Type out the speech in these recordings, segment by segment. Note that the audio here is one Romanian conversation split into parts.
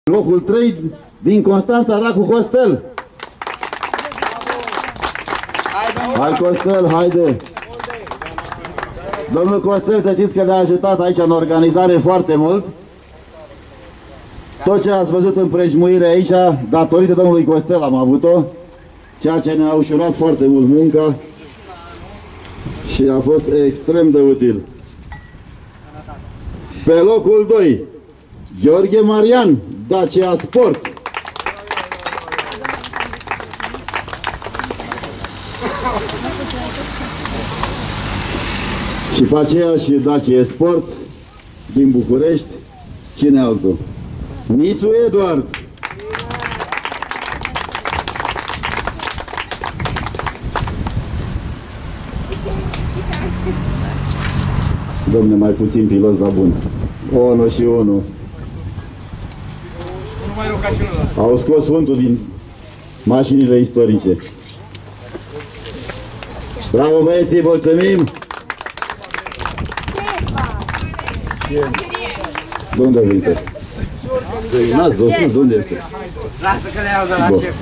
Locul 3 din Constanța, Racu Costel. Hai Costel, haide! Domnul Costel, să știți că ne-a ajutat aici în organizare foarte mult. Tot ce ați văzut în prejmuire aici, datorită domnului Costel am avut-o, ceea ce ne-a ușurat foarte mult munca și a fost extrem de util. Pe locul 2, Gheorghe Marian, Dacia Sport. Și pe aceeași Dacia Sport din București, cine altul? Nițu Eduard. Dom'le, mai puțin piloți la bun. 1 și 1. Au scos untul din mașinile istorice. Bravo băieții, mulțumim! De unde venite? N-ați dus, de unde este? Lasă că le iau de la șef.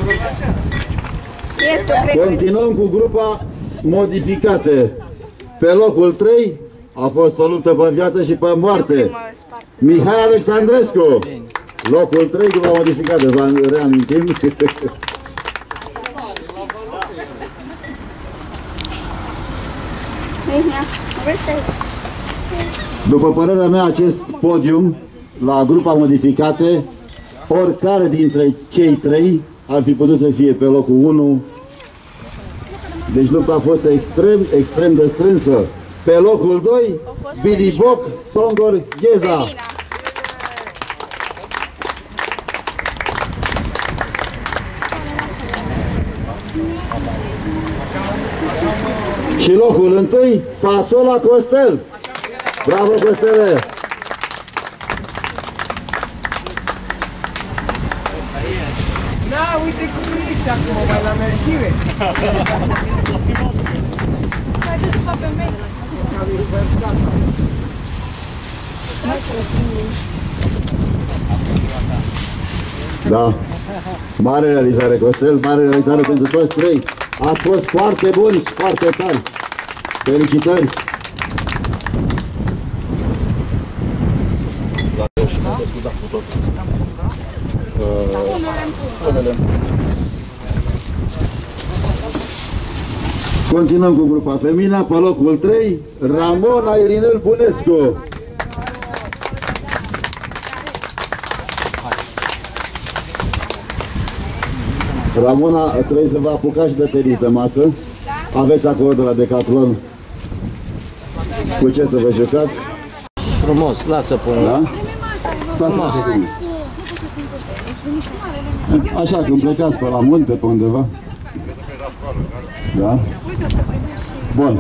Continuăm cu grupa modificate. Pe locul 3 a fost o luptă pe viață și pe moarte. Mihai Alexandrescu. Locul 3 grupa modificată, vă reamintim. După părerea mea, acest podium la grupa modificate, oricare dintre cei 3 ar fi putut să fie pe locul 1. Deci lupta a fost extrem de strânsă. Pe locul 2, Billy Boc, Songor Gheza. Și locul 1, Fasola Costel. Bravo, Costele! Na, uite cum ești acum, mai la mergime. Da, mare realizare, Costel, mare realizare pentru toți 3. Ați fost foarte buni și foarte tari. Felicitări! Continuăm cu grupa Femina, pe locul 3, Ramona Irinel Bunescu. Ramona, trebuie să vă apucați și de tenis de masă. Aveți acolo de la Decathlon cu ce să vă jucați. Frumos, lasă până. Da? Frumos. Așa, când plecați pe la munte, pe undeva. Da? Bun.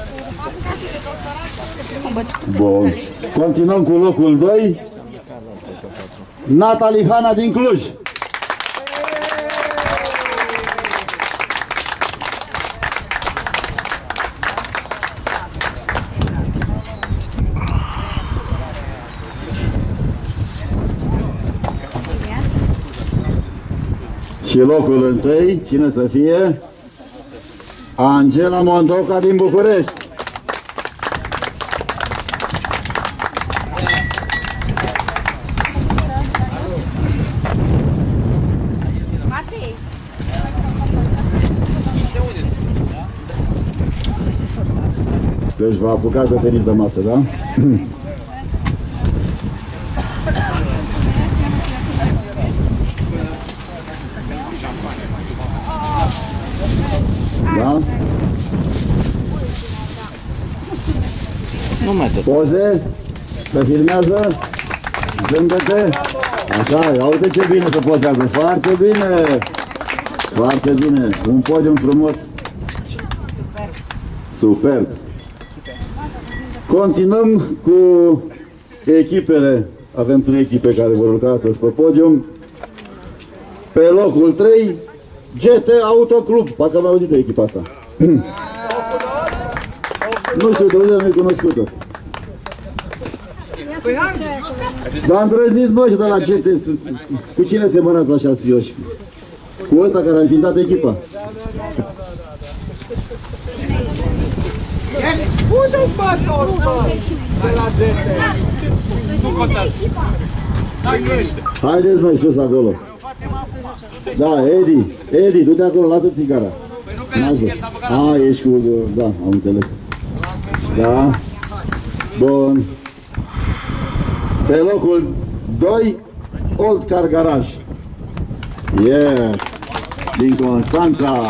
Bun. Continuăm cu locul 2. Natalie Hana din Cluj. Și locul 1, cine să fie? Angela Mondoca din București. Deci vă apucați de tenis de masă, da? Da? Nu mai tot. Poze? Se filmează? Zâmbete? Așa, ia uite ce bine se pozează. Foarte bine! Foarte bine! Un podium frumos! Superb! Continuăm cu echipele. Avem 3 echipe care vor urca astăzi pe podium. Pe locul 3, GT Auto Club. Poate am auzit de echipa asta. Nu știu de unde nu-i cunoscută. Păi haide! Dar îndrăzniți, bă, și de la ce te... Cu cine semănați la așa sfioși? Cu ăsta care a înființat echipa. Unde-ți bă toți, bă? De la gente! Nu contează! Haideți mai sus acolo. Da, Edi, du-te acolo, lasă țigara. A, ești cu... Da, am înțeles. Da. Bun. Pe locul 2, Old Car Garage. Yes. Din Constanța.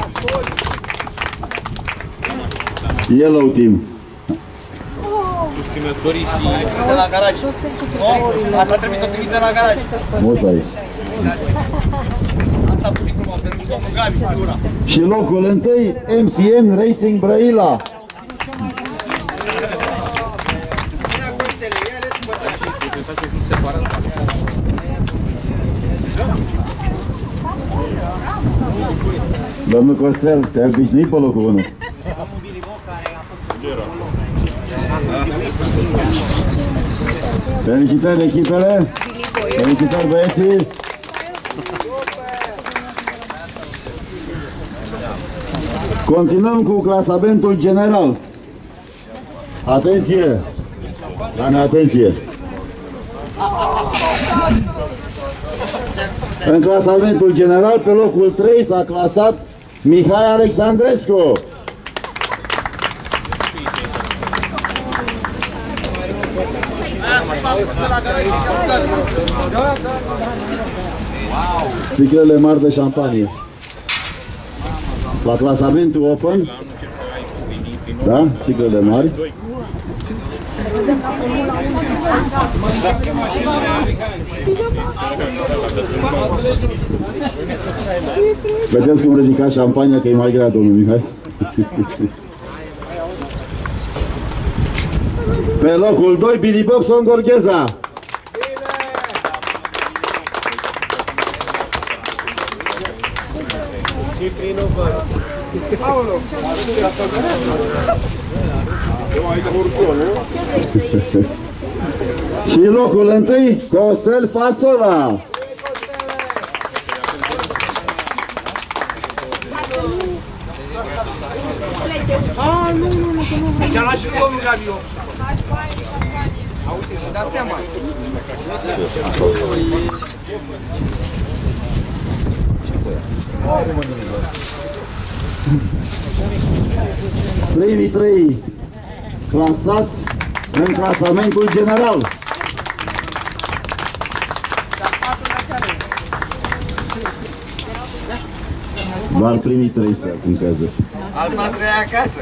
Yellow Team. Susținătorii și de la garaj. Asta trebuie să trimite la garaj. Mosa aici. Asta putem frumos, pentru domnul Gabi, figura. Și locul 1, MCN Racing Brăila. Domnul Costel, te-ai obișnuit pe locul 1. Felicitări echipele! Felicitări băieții! Continuăm cu clasamentul general. Atenție! Dane, atenție! În clasamentul general, pe locul 3 s-a clasat Mihai Alexandrescu. Sticlele mari de șampanie. La clasamentul open. Da? Sticlele mari. Vedeți cum ridica șampania, că e mai grea, domnul Mihai. Pe locul 2, Billy Boxon Gorgheza. Și locul 1, Costel Fasola. Nu, că nu vrei. Ce-a luat și domnul Gabi. Auzi, să dați seama. Primii 3 clasați în clasamentul general. Doar primii 3 se puntează. Al patrulea acasă.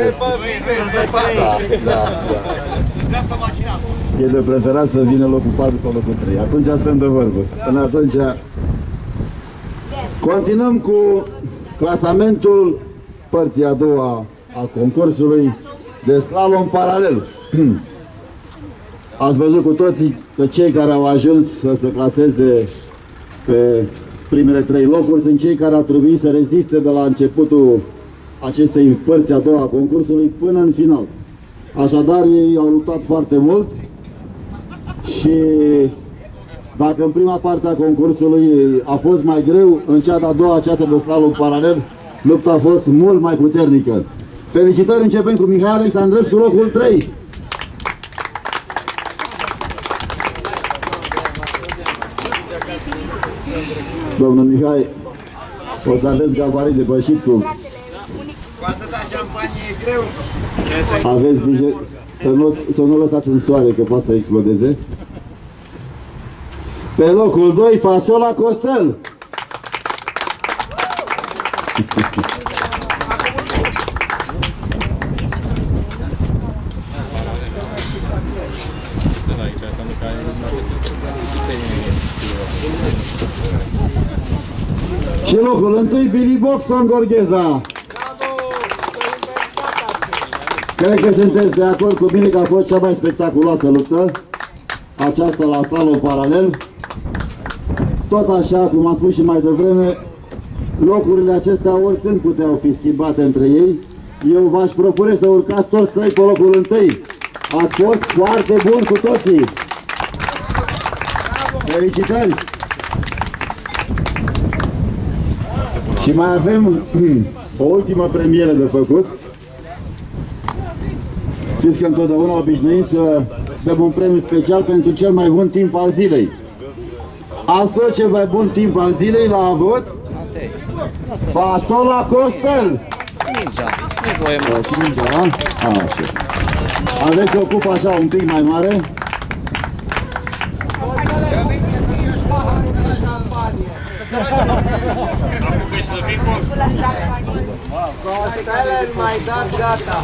E de preferat să vină locul 4 pe locul 3. Atunci stăm de vorbă. Până atunci... Continuăm cu clasamentul părții a doua a concursului de slalom paralel. Ați văzut cu toții că cei care au ajuns să se claseze pe primele 3 locuri sunt cei care au trebuit să reziste de la începutul acestei părți a doua a concursului până în final. Așadar, ei au luptat foarte mult și dacă în prima parte a concursului a fost mai greu, în cea de-a doua, aceasta de slalom paralel, lupta a fost mult mai puternică. Felicitări, începem cu Mihai Alexandrescu, locul 3. Domnul Mihai, o să aveți gabarit de bășit cu... Cu atâta șampanie e greu. Aveți grijă să nu lăsați în soare, că poate să explodeze. Pe locul 2, Fasola Costel. Și locul 1, Billy Boxon Gorgheza. Cred că sunteți de acord cu mine că a fost cea mai spectaculoasă luptă, aceasta la slalom paralel. Tot așa, cum am spus și mai devreme, locurile acestea oricând puteau fi schimbate între ei. Eu v-aș propune să urcați toți 3 pe locul 1. Ați fost foarte buni cu toții! Felicitări! Și mai avem o ultimă premieră de făcut. Știți că întotdeauna obișnuim să dăm un premiu special pentru cel mai bun timp al zilei. Astăzi cel mai bun timp al zilei l-a avut Fasola Costel. Mingea. Nu voie mult. Și mingea, da? Așa. Aveți o cupă așa un pic mai mare. Costel mai dat gata.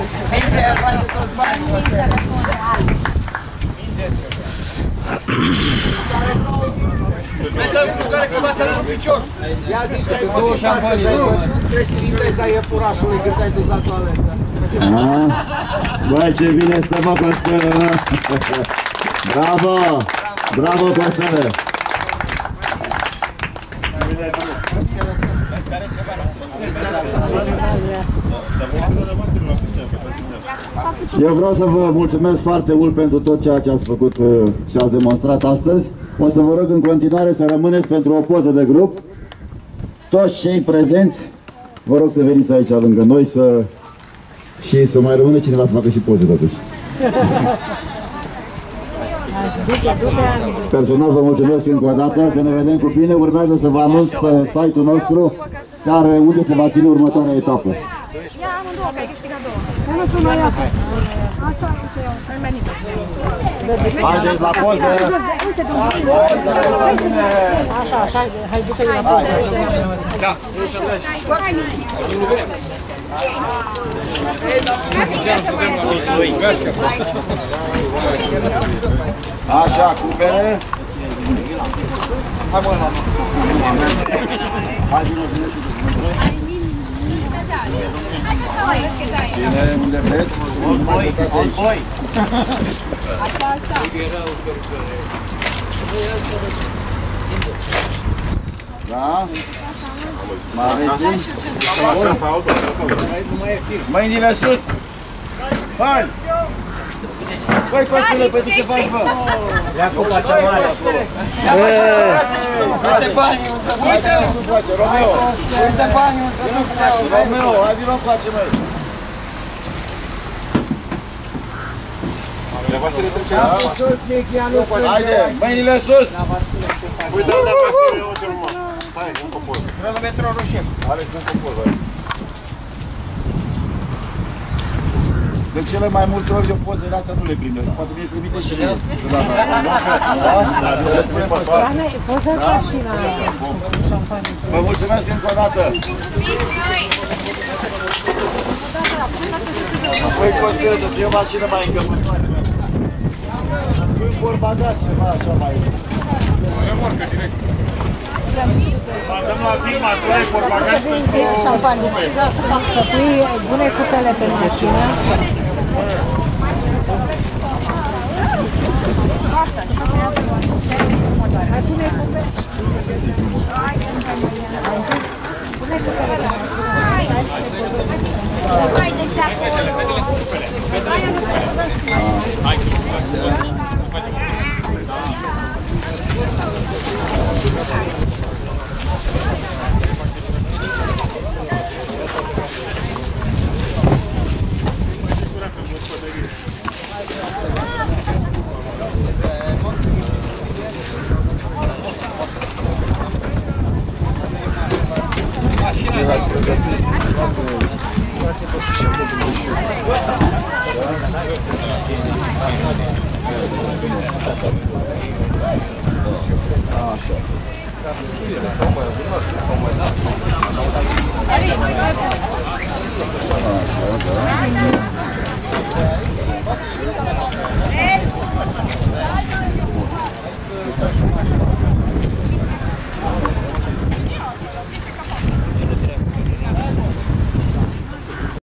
Ia zice, cu 2 șampanie. Treci viteza iepurașului când ai dus la toaletă. Băi, ce bine stă, mă, Costel! Bravo! Bravo, Costele! Eu vreau să vă mulțumesc foarte mult pentru tot ceea ce ați făcut și ați demonstrat astăzi. O să vă rog în continuare să rămâneți pentru o poză de grup. Toți cei prezenți, vă rog să veniți aici lângă noi și să mai rămână cineva să facă și poze totuși. Personal vă mulțumesc încă o dată, să ne vedem cu bine. Urmează să vă anunț pe site-ul nostru unde se va ține următoarea etapă. Ia amândouă, că ai câștigat 2. Asta ai venit. Haideți la poză! Așa, hai du-te la poză. Da. Așa, cupele. Hai, bă, la hai, bine. Bine, unde vreți? Așa. Da? Mai aveți timp? Mâinile sus! Hai! Băi, Costele, pentru ce faci, bă? Ia cupa cea mare. Uite banii, un să Hai, vină cu coace, Romeo! uite banii, un să nu Romeo, hai, vină cu coace, măi! Haide, mâinile sus! Uite, da, pastor, eu ce mă. Hai, încă o poză. Cronometrul rușim. Alex, încă o poză, hai. De cele mai multe ori eu pozele astea nu le primesc. Poate mi-le trimite și el. Vă mulțumesc încă o dată. Apoi Costel, să fie mașină mai încăpătoare. Îmi vor bagaj ceva așa mai... Remorcă direct. Dăm la firma, tu ai porbagaj pentru... Să pui bune cupele pe mașină. Haideți acolo! Așa.